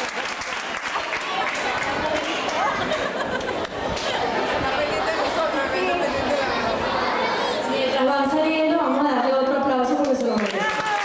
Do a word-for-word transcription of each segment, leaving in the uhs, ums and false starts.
Mientras van saliendo, vamos a darle otro aplauso porque se lo merece.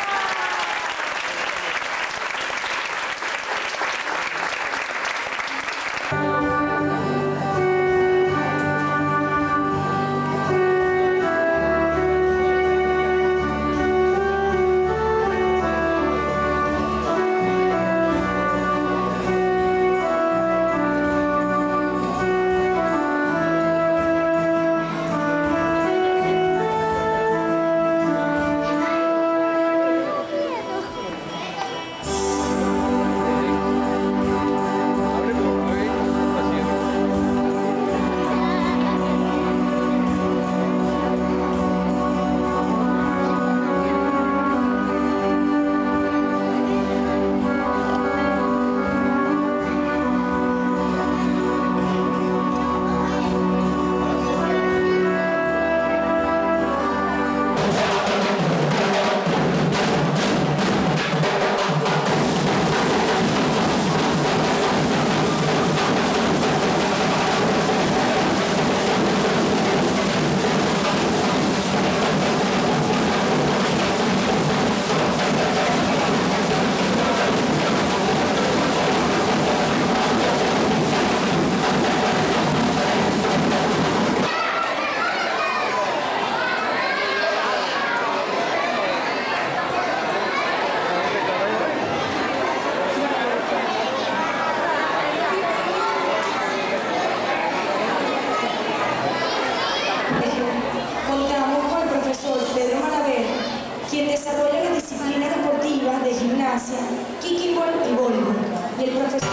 Contamos con el profesor Pedro Malaver, quien desarrolla las disciplinas deportivas de gimnasia, kickingball y voleibol, y el profesor...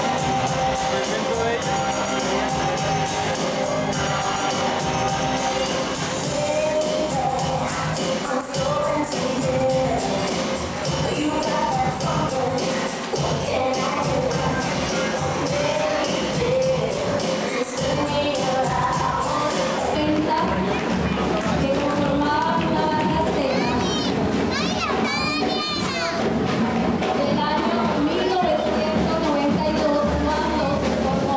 que conformaban una banda azteca del año mil novecientos noventa y dos cuando se formó.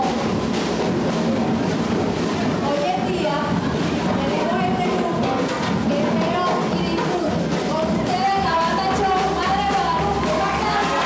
Hoy en día tenemos este grupo que espero y disfruten con ustedes la banda show Madre Guadalupe. ¡Un aplauso!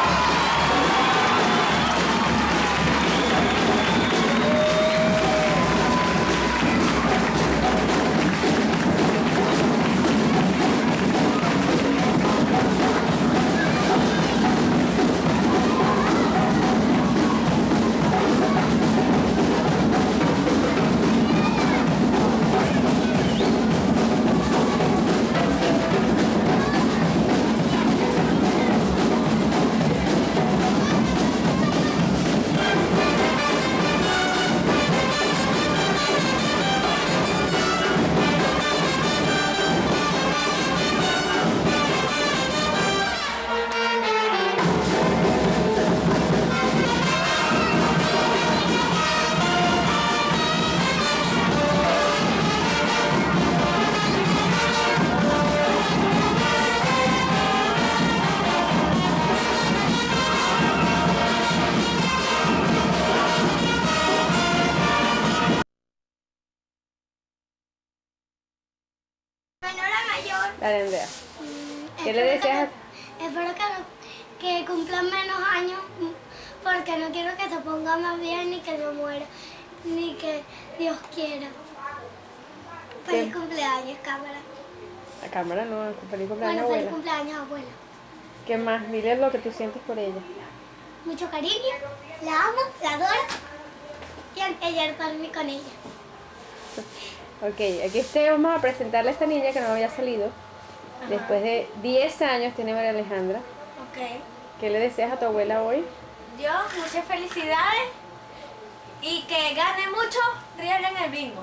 Dale, Andrea. ¿Qué le deseas? Que, espero que, no, que cumplan menos años, porque no quiero que se ponga más bien, ni que se muera, ni que Dios quiera. Feliz ¿Qué? cumpleaños, cámara. La cámara no, feliz cumpleaños, Bueno, abuela. feliz cumpleaños, abuela. ¿Qué más? Dile lo que tú sientes por ella. Mucho cariño, la amo, la adoro, y ayer dormí con ella. Ok, aquí este, vamos a presentarle a esta niña que no había salido. Ajá. Después de diez años tiene María Alejandra. Ok. ¿Qué le deseas a tu abuela hoy? Dios, muchas felicidades y que gane mucho real en el bingo.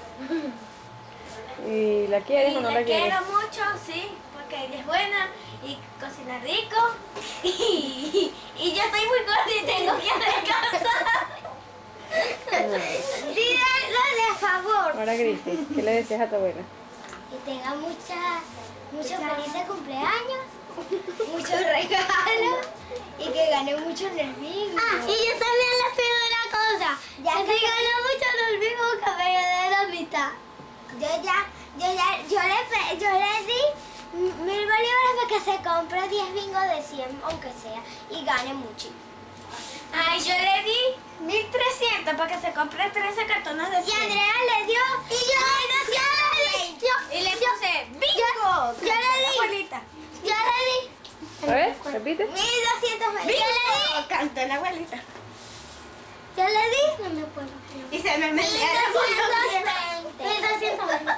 ¿Y la quieres Y o no la la quieres? quiero mucho, sí, porque ella es buena y cocina rico y, y yo estoy muy gorda y tengo que descansar. Díganlo de favor. Ahora grite, ¿qué le deseas a tu abuela? Que tenga mucha, muchos felices cumpleaños, muchos regalos y que gane mucho en el bingo. Ah, y yo también les pido una cosa. Ya que si gano mucho, no mismo que me dé la mitad. Yo ya, yo ya, yo le, pe- yo le di mil bolívares para que se compre diez bingos de cien, aunque sea, y gane mucho. Ay, yo le di mil trescientos para que se compre trece cartones de Y cien. Andrea le dio, y yo, yo le di, yo, Y le yo- puse bingo. yo le di, Abuelita. yo le di A ver, repite. mil doscientos veinte. Yo le di, Cantó la abuelita. yo le di, no me acuerdo. Y se me mil metió doscientos veinte.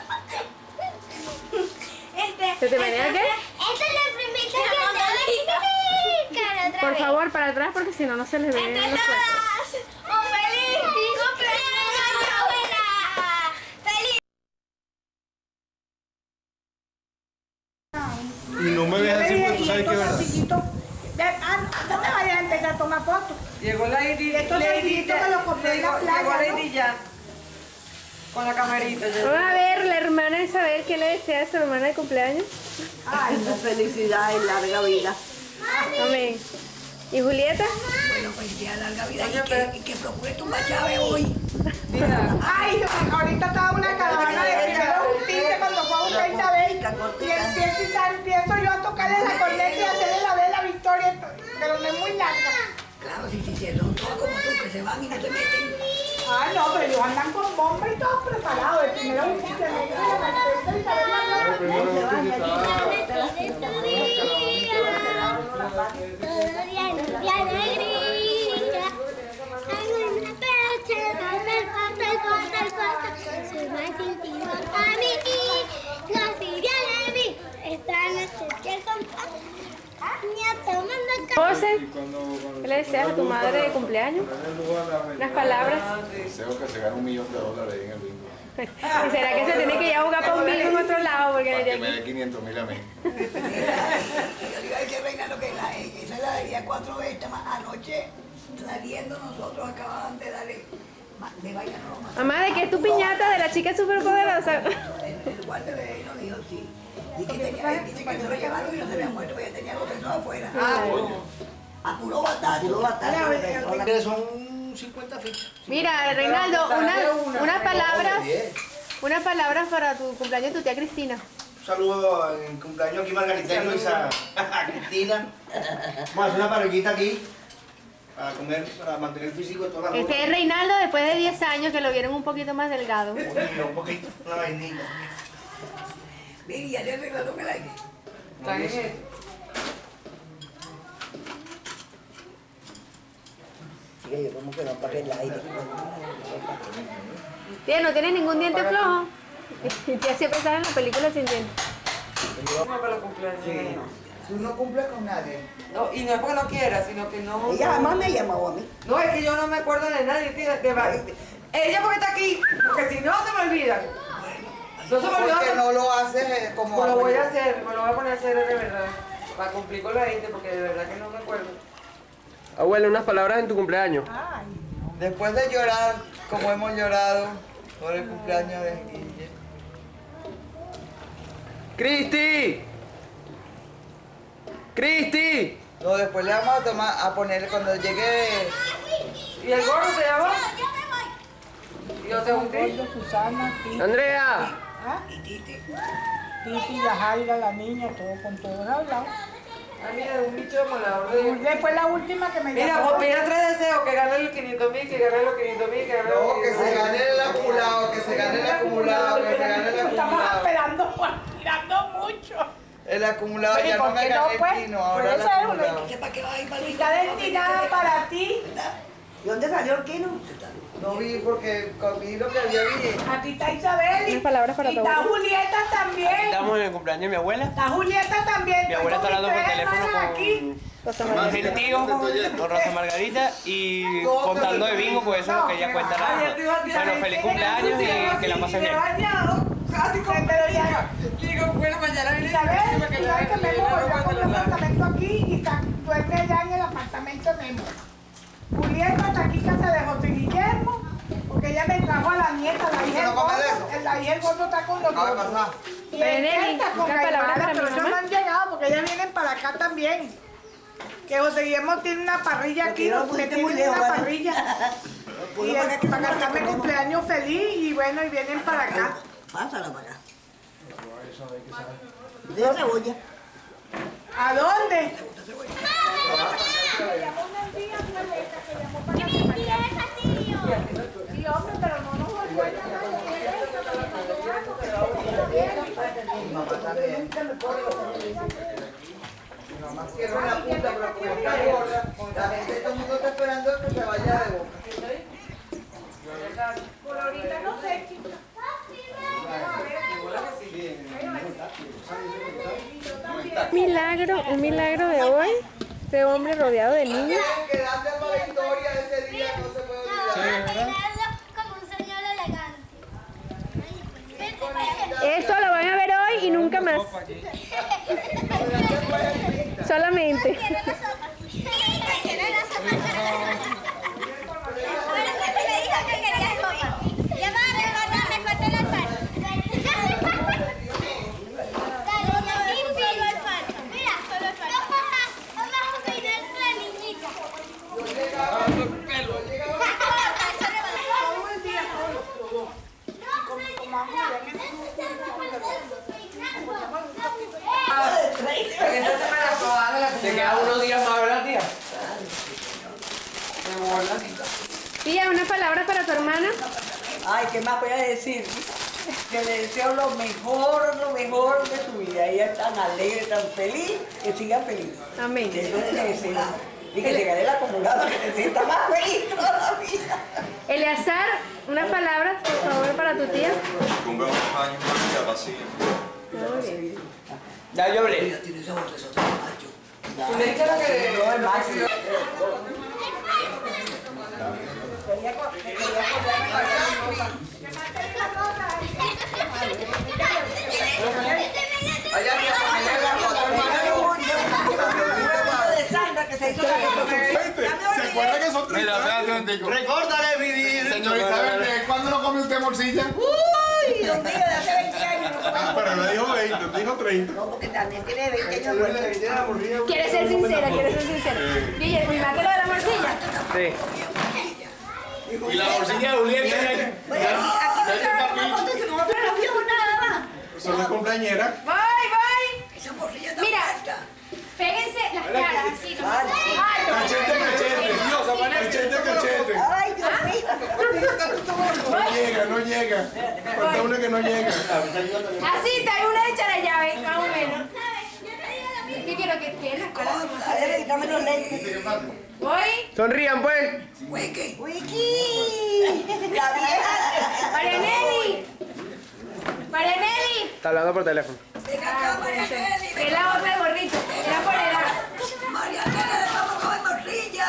Este, ¿Se te menea qué? Esta es la primita que te cara otra Por vez. favor, para atrás porque si no, no se les ve Entre los sueltos. todas, un feliz cumpleaños, abuela. Feliz. Y no me veas así porque tú sabes que es verdad. Ah, no me vayas a empezar a tomar fotos. Llegó Lady, Estos Lady, amiguitos ya, que los compré en la llegó, playa, llegó ¿no? Lady ya, con la camarita. ya. Vamos a ver, la hermana de Isabel, ¿qué le desea a su hermana de cumpleaños? Ay, no, felicidad y larga vida. Amén. ¿Y Julieta? Bueno, pues ya larga vida y que, y que procure tu machave hoy. Mira, Ay, ahorita estaba una caravana de primero un tinte cuando fue a buscar a Isabel. Y empiezo, y sal- empiezo yo a tocarle la corneta y a hacerle la vela Victoria, pero no es muy larga. Claro, sí, sí, sí, son todos como tú, que se van y no se meten. Ah, no, pero ellos andan con bomba y todo preparado. El primero un tinte, me dice la corneta y Isabel la Primero los que estaba- Todo lleno de alegría. Hago una pecha, el pato, el pato, el pato. Soy más íntimo a mí. No sirve de mí. Esta noche quiero comprar. Ya tomando café. José, ¿qué le deseas a tu madre de cumpleaños? Unas palabras. Deseo que se gane un millón de dólares ahí en el bingo. ¿Y será que se tiene que ir a jugar para un bingo en otro lado? Porque Para de que me aquí- dé quinientos mil a mí. Yo le iba a decir, Reina, lo que la, esa la daría cuatro veces más anoche, saliendo nosotros acababan de darle, ma- de vaina no lo mataron. Mamá, ¿de qué es tu piñata de la chica superpoderosa? El, el guardia de ahí nos dijo, sí. Y que tenía, él dice que se lo llevaron y no se había muerto, porque ya tenía los besos afuera. ah, A puro batazo. Puro batazo. Son cincuenta fichas. Mira, Reinaldo, Dale una, una, unas palabras, diez. unas palabras para tu cumpleaños de tu tía Cristina. Un saludo en cumpleaños aquí Margarita y Luisa a Cristina. Vamos a hacer una parrillita aquí para comer, para mantener el físico de toda la Este es noche. Reinaldo después de diez años que lo vieron un poquito más delgado. Un poquito, un poquito, una vainita. Mira, ya le arreglaron el aire. está en eso. Sí, yo como que no apague el aire. Tía, ¿no tienes ningún diente flojo? Y tía siempre estaba en la película sin dientes. ¿Cómo para los cumpleaños? Tú no cumples con nadie. No, y no es porque no quiera, sino que no... Ella jamás me llamó a mí. No, es que yo no me acuerdo de nadie, tía. De, de- ella porque está aquí, porque si no se me olvida. No se me olvidó. Porque no lo haces eh, como... Pues lo voy a hacer, me lo voy a poner a hacer de verdad. Para cumplir con la gente, porque de verdad que no me acuerdo. Abuela, unas palabras en tu cumpleaños. Después de llorar, como hemos llorado por el cumpleaños de Guille. ¡Cristi! ¡Cristi! No, después le vamos a tomar, a poner cuando llegue... ¿Y el gordo se llama? ¿Y José Agustín? Susana, Titi, ¡Andrea! Y Titi. Titi, la Jaira, la niña, todo con todos hablados. Ah, mira, un bicho volador de... Después la última que me Mira, llamó. pues pide tres deseos, que gane los quinientos mil, que gane los quinientos mil, que gane los No, que quinientos se mil. gane el acumulado, que se gane el acumulado, que se gane el Estamos acumulado. esperando, tirando mucho. El acumulado Oye, ya ¿por no me qué no, gané pues? el kino, ahora el Puede ser, acumulado. hombre. Sepa que va a ir para el Está destinada para ti. ¿Y dónde salió el kino? No vi porque vi lo que había visto. Aquí está Isabel. y- Unas palabras para y tu está abuela. Julieta también. Estamos en el cumpleaños de mi abuela. Está Julieta también. Mi abuela está Estoy hablando con por mis tres teléfono hermanas aquí. Cosa con más. mi tío, con Rosa Margarita y contando de bingo, pues eso es lo que ella cuenta nada más. Bueno, feliz cumpleaños y que la pases bien. Pero ya, Digo, bueno, mañana viene Isabel, para que tú la sabes que Memo volvió a comprar un la apartamento aquí y está, duerme allá en el apartamento Memo. Julieta está aquí en casa de José Guillermo, porque ella me trajo a la nieta, la hija del ¿No comes gordo, eso? la hija del gordo está con Acaba de nosotros. pasar. Y Pero, ella Nelly, está con ¿qué la palabras hermana, para pero mi ellos no mamá? han llegado porque ellas vienen para acá también. Que José Guillermo tiene una parrilla aquí, Lo me pusiste tiene muy lejos, una ¿vale? parrilla. Puedo Y pagar el- que para no cantarme me cumpleaños feliz y bueno, y vienen para acá. Pásala para acá. De cebolla. ¿A dónde? Sí, hombre, pero no nos volvió a llamar. Mi mamá también. Mi mamá quiere una punta, pero como está gorda, la gente, todo el mundo está esperando que se vaya de boca. Por ahorita no sé, chicos. Milagro, un milagro de hoy. Este hombre rodeado de niños. Que darle para la historia de ese día no se puede olvidar. Como un señor elegante. Esto lo van a ver hoy y nunca más. Solamente. Te quedan unos días más, ¿verdad, tía? Tía, unas palabras para tu hermana. Ay, ¿qué más voy a decir? Que le deseo lo mejor, lo mejor de su vida. Ella es tan alegre, tan feliz, que siga feliz. Amén. Eso es lo que deseo. Y que se gane la acumulada, que se sienta más feliz todavía. Eleazar, unas palabras, por favor, para tu tía. Cumple unos años más y ya vacía. Muy bien. Ya yo hablé. Tiene ese otro, ese otro macho. Y le dije lo que... No, el máximo. Allá había familia, la otra hermana. De Sandra que se hizo la ¿Se acuerda que son Mira, espérate un momentico. Recórdale, mi señorita, ¿de ¿cuándo no come usted morcilla? Uy, Dios mío, de hace veinte años. Ah, pero no dijo veinte, dijo treinta. No, porque también tiene veinte años. Quieres ser sincera, quieres ser sincera. Guille, ¿filmaste lo de la morcilla? Sí. Y la morcilla de Julieta. Oye, aquí no se ve una foto, si nosotros no vimos nada más. Son las compañeras. Voy, voy. Esa morrilla está Mira, muerta. péguense las caras, así. ¿No? Vale. Cachete, cachete. Cachete, cachete. Ay, Dios mío. No llega, no llega. Falta una que no llega. Así, trae una hecha la llave, más o menos. ¿Qué quiero que quede las caras? A ver, dame los lentes. Voy. Sonrían, pues. Wiki. Wiki. La vieja. María Nelly. María Nelly. Está hablando por teléfono. Venga acá, María Nelly. Que es la otra del gordito. Era por edad. María Nelly, vamos a comer morcilla.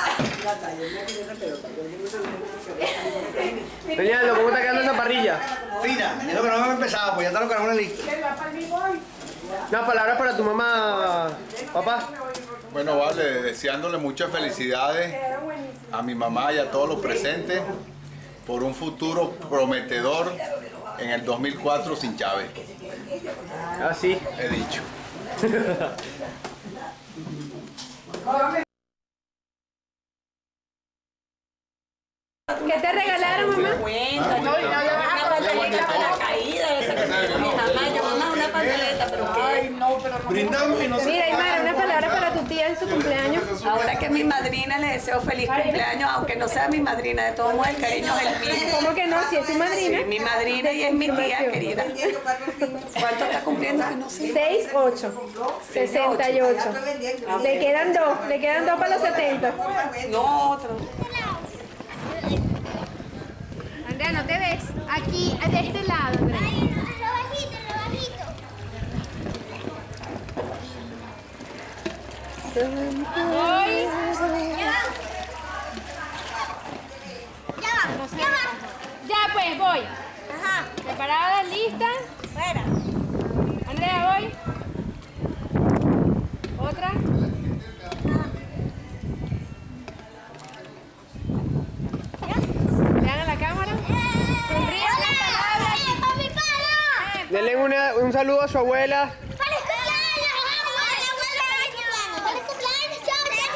Peñaldo, ¿cómo está quedando esa parrilla? Fina, es lo que no hemos empezado, pues ya está lo que no listo. Unas palabras para tu mamá, papá. Bueno, vale, deseándole muchas felicidades a mi mamá y a todos los presentes por un futuro prometedor en el dos mil cuatro sin Chávez. Ah, sí. He dicho. ¿Qué te regalaron, mamá? No, y no le vas a pantaleta para la caída esa que me dio mi mamá. Yo, mamá, una pantaleta, pero Ay, no, pero no. Brindamos y no se... Mira, Aymara, unas palabras para tu tía en su cumpleaños. Ahora que es mi madrina, le deseo feliz cumpleaños, aunque no sea mi madrina, de todos modos el cariño es el mismo. ¿Cómo que no? Si es tu madrina. Sí, mi madrina y es mi tía querida. ¿Cuánto está cumpliendo? Que no sé. seis, ocho. sesenta y ocho. Le quedan dos, le quedan dos para los setenta. No, otro. Andrea, no te ves. Aquí, de este lado, Andrea. Ay, lo bajito, lo bajito. Voy. Ya va, ya va. Ya pues, voy. Ajá. ¿Preparadas? ¿Listas? Fuera. Andrea, voy. Otra. Vean a la cámara. Sonríen las palabras. ¡Eh, papi, para! Denle una- un saludo a su abuela. ¡Feliz cumpleaños, abuela! ¡Feliz cumpleaños! ¡Feliz cumpleaños, chao, chao!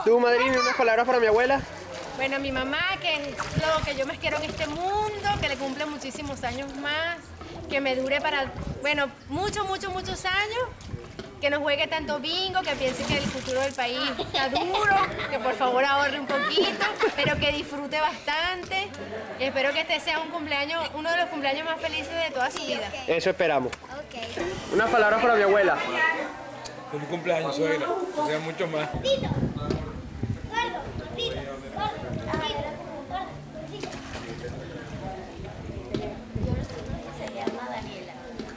¿Tú, madrina, unas palabras para mi abuela? Bueno, mi mamá, que es lo que yo más quiero en este mundo, que le cumple muchísimos años más, que me dure para, bueno, muchos, muchos, muchos años, que no juegue tanto bingo, que piense que el futuro del país está duro, que por favor ahorre un poquito, pero que disfrute bastante. Y espero que este sea un cumpleaños, uno de los cumpleaños más felices de toda su vida. Eso esperamos. Unas palabras para mi abuela. Feliz cumpleaños, suegra. Que sea mucho más. Se llama Daniela.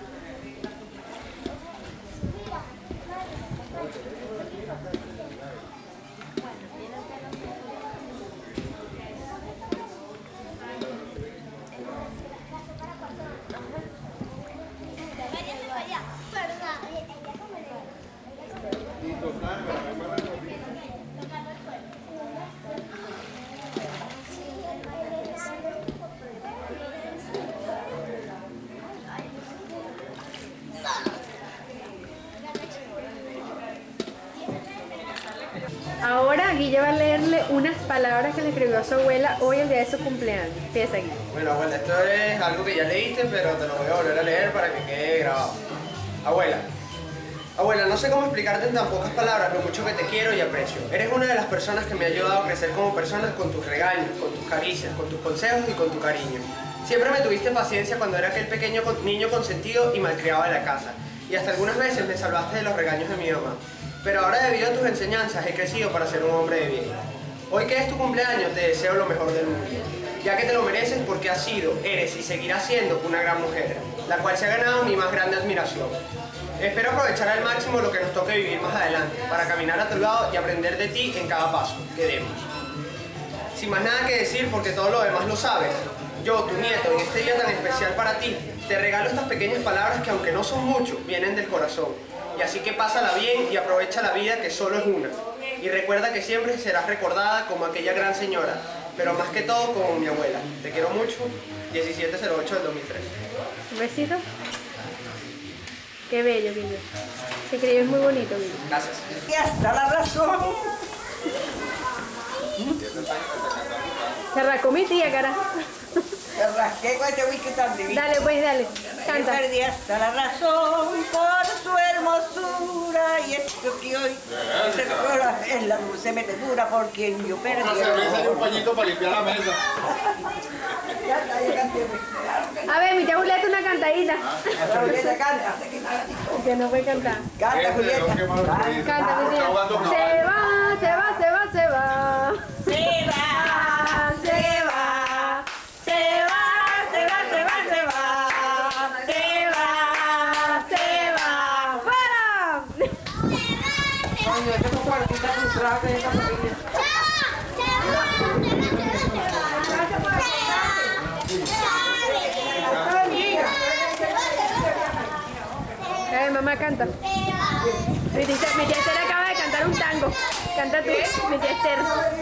Ahora Guille va a leerle unas palabras que le escribió a su abuela hoy el día de su cumpleaños. Empieza, Guille. Bueno, abuela, esto es algo que ya leíste, pero te lo voy a volver a leer para que quede grabado. Abuela, abuela, no sé cómo explicarte en tan pocas palabras lo mucho que te quiero y aprecio. Eres una de las personas que me ha ayudado a crecer como persona con tus regaños, con tus caricias, con tus consejos y con tu cariño. Siempre me tuviste paciencia cuando era aquel pequeño niño consentido y malcriado de la casa. Y hasta algunas veces me salvaste de los regaños de mi mamá. Pero ahora, debido a tus enseñanzas, he crecido para ser un hombre de bien. Hoy que es tu cumpleaños, te deseo lo mejor del mundo, ya que te lo mereces porque has sido, eres y seguirás siendo una gran mujer, la cual se ha ganado mi más grande admiración. Espero aprovechar al máximo lo que nos toque vivir más adelante, para caminar a tu lado y aprender de ti en cada paso que demos. Sin más nada que decir, porque todo lo demás lo sabes, yo, tu nieto, en este día tan especial para ti, te regalo estas pequeñas palabras que, aunque no son mucho, vienen del corazón. Y así que pásala bien y aprovecha la vida, que solo es una. Y recuerda que siempre serás recordada como aquella gran señora, pero más que todo como mi abuela. Te quiero mucho. diecisiete cero ocho del dos mil tres. Un besito. Qué bello, Guille. Te escribes muy bonito, Guille. Gracias. Y hasta la razón. Se rascó mi tía, cara. Te rasqué con este whisky tan divino. Dale, pues, dale. Canta. Yo perdí hasta la razón por su hermosura y esto que hoy se recuerda es la dulce metedura por quien yo perdí. Una cerveza y un pañito para limpiar la mesa. Ya está, ya canté. A ver, mi tía Julieta, una cantadita. La Julieta canta. Que no puede cantar. Canta, Julieta. Canta, mi tía. Se va, se va, se va, se va. Se va, se va. Se va, se va, se va, se va. Se va, se va. ¡Fuera! Coño, esta compartita frustrada que es esta familia. A ver, mamá, canta. Mi tía, mi tía Esther acaba de cantar un tango. Canta tú, mi tía Esther.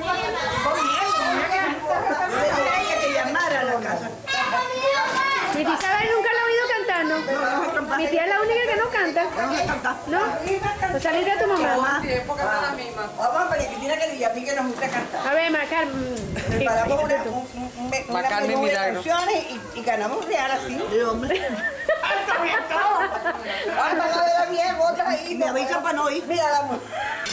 Que te llamara a la casa. Mi tía Isabel nunca la he oído cantando. Mi tía es la única que no canta. ¿No? ¿O salir de tu mamá? Sí, porque son las mismas. Vamos a pedir Cristina que diga a mí que nos gusta cantar. A ver, Macar. Preparamos una, un, un, un, una menú de canciones y, y ganamos real así. De hombre. ¡Alto bien todo! ¡Alto la de la vieja, otra ahí! Me avisan para no ir. Mira la mujer.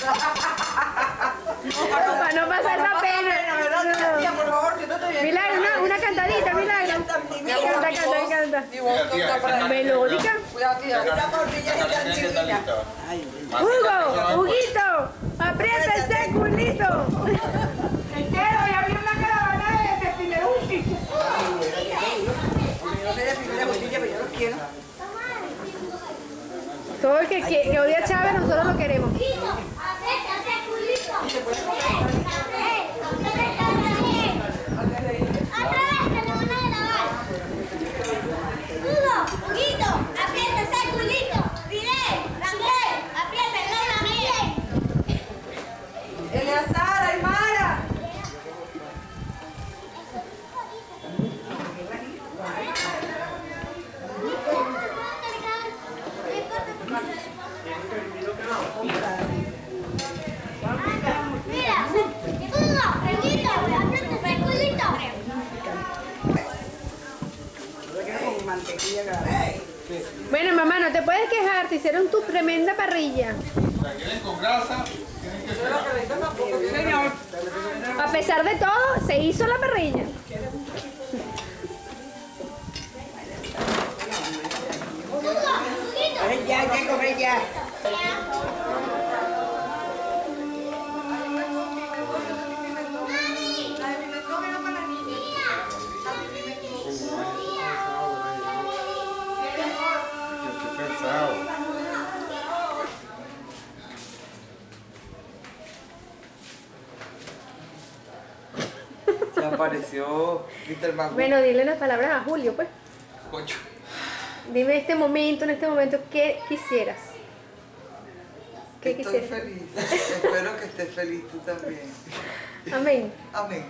Para no pasar esa pena. Por favor, si no te viene. Milagro, una, una cantadita, Milagro. Canta, canta, canta. Melódica. Cuidado, tía. Esta tortilla es tan divina. Hugo, Huguito, aprieta ese culito. Entero, ya vi una caravana de, de Pineruti. No sé de primera botella, pero yo los quiero. Todo el que, que, que odia a Chávez, nosotros lo queremos. Eleazar, Aymara. Thank you. Bueno, mamá, no te puedes quejar, te hicieron tu tremenda parrilla. ¿La quieren con grasa? Tienen que esperar. Señor. A pesar de todo, se hizo la parrilla. Ay, ya, hay que comer ya. Se apareció mister Mango. Bueno, dile unas palabras a Julio, pues. Cocho. Dime este momento, en este momento, ¿qué quisieras? ¿Qué Estoy quisieras? feliz. Espero que estés feliz tú también. Amén. Amén.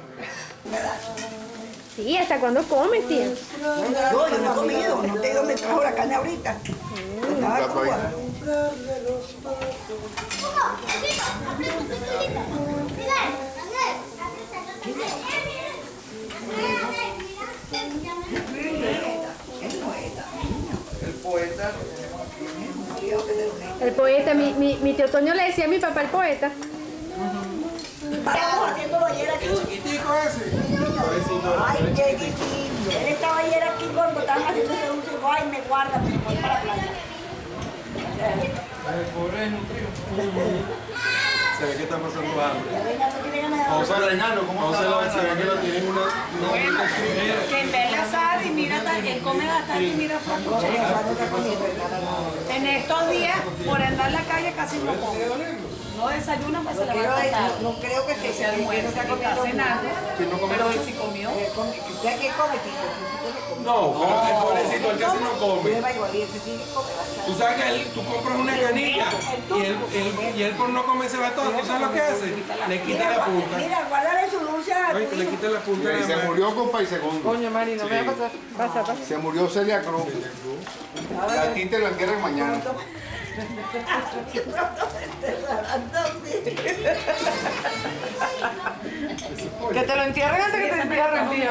Sí, ¿hasta cuándo comes, tía? No, yo no he comido, no sé dónde trajo la carne ahorita. Estaba en Cuba. El poeta. El poeta, mi, mi, mi tío Toño le decía a mi papá el poeta. Estamos haciéndolo ayer aquí. ¿El chiquitico ese? Ay, qué chiquito. Él estaba ayer aquí cuando estaban haciendo ese dulce. Ay, me guarda, me voy para la playa. El pobre desnutrido. Se ve que está pasando hambre. José Reinaldo, ¿cómo José está? lo se ve que lo tienen una... Bueno, que en vez de asar y mira, él come bastante y mira flaco. En estos días, por andar en la calle casi no come. No desayuna, pues se le va a contar. No creo que Se almuerza, que está cenando. Pero hoy sí comió. ¿Usted qué come, Tito? No, pero el pobrecito, el casi no come. Tú sabes que él, tú compras una canilla y él, él, y él por no comerse la todo, ¿tú sabes lo que hace? Le quita la punta. Mira, guárdale su dulce a Ay, que le quita la punta. Y se murió con Pay Segundo. Coño, Mari, no me va a pasar. Pasa, pasa. Se murió Celia Cruz. Y a ti te la entierran mañana. Que te lo entierren antes que te entierren, tía.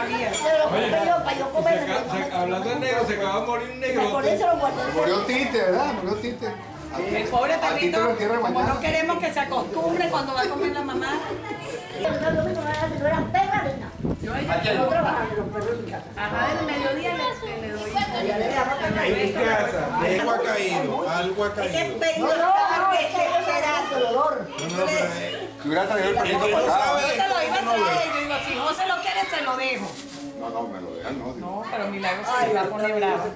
Hablando de negro, se acaba de morir un negro. Murió Tite, ¿verdad? Murió Tite. El pobre A ti te perrito, lo entierran como mañana. no queremos que se acostumbre cuando va a comer la mamá. Ajá, en el mediodía le, le doy. En mi casa, algo ha caído, algo ha caído. No, no, es que no será dolor. Que hubiera traído el perrito para acá. Yo te lo iba a traer, yo digo, si José lo quiere, se lo dejo. No, no, me lo dejan, no. No, pero Milagro se le va a poner bravo.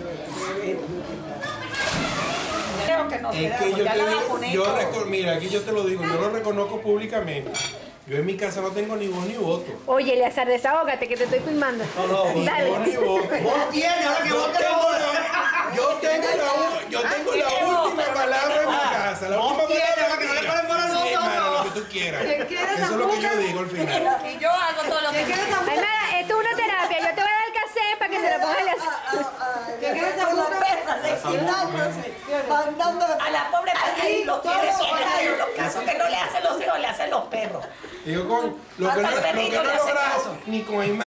Creo que no Es será, que yo ya te la va a digo, poner yo todo. reco- mira, aquí yo te lo digo, yo lo reconozco públicamente. Yo en mi casa no tengo ni voz ni voto. Oye, Eleazar, desahógate que te estoy filmando. No, no, ni Dale. voz ni voto. Vos tienes, ahora que Yo vos te tengo lo la, yo tengo la, u- yo tengo la última palabra en mi casa. La última tienes, palabra ahora que no le ponen para Sí, nosotros, hermano, no. lo que tú quieras. ¿Qué quieres, Eso es lo que yo azúcar? digo al final. Y yo hago todo lo que ¿Qué quieres, Ay, nada, esto es una terapia. Yo te voy a dar el cassette para que se lo ponga Eleazar. ¿Qué quieres, Con la azúcar? perra desquilándose, mandando a la pobre perra y lo quiere sonar. Los casos que no le hacen los hijos, le hacen los perros. Y yo con lo que no, Hasta el lo que perrito no le he hace logrado caso. ni con el